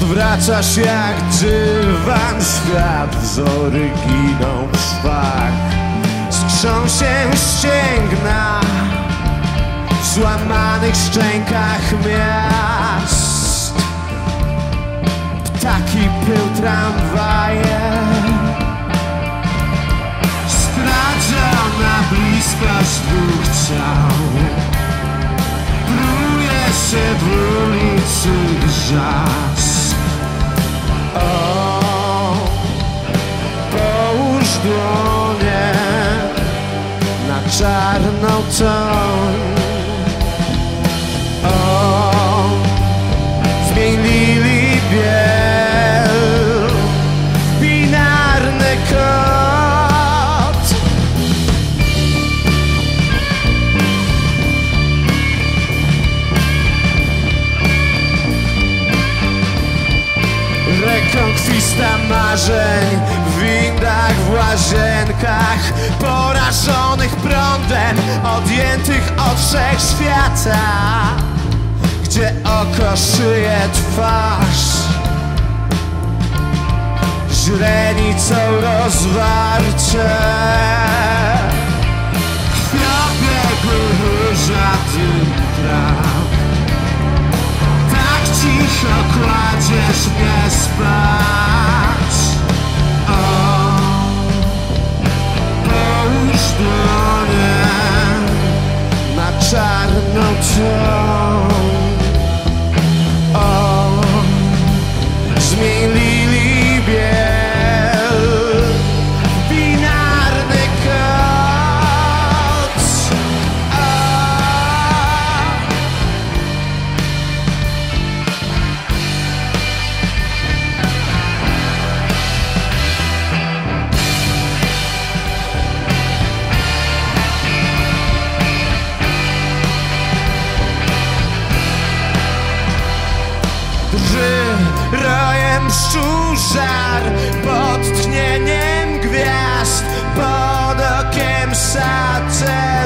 Odwracasz jak dywan świat, wzory giną w szwach. Skrzą się ścięgna w złamanych szczękach miast. Ptaki, pył, tramwaje, stradzona bliskość dwóch ciał. Pruje się w ulicy grzask. O, połóż dłonie na czarną toń. O, zmień lili biel w binarny kod. Rekonkwista marzeń w windach, w łazienkach, porażonych prądem, odjętych od wszechświata, gdzie oko szyje twarz, źrenicą rozwarcie. Krwiobiegły róża dym traw, tak cicho kładziesz mnie spać. O, połóż dłonie na czarną toń. O, zmień lili biel w binarny kod. Drży rojem szczurzar pod tchnieniem gwiazd, pod okiem saty.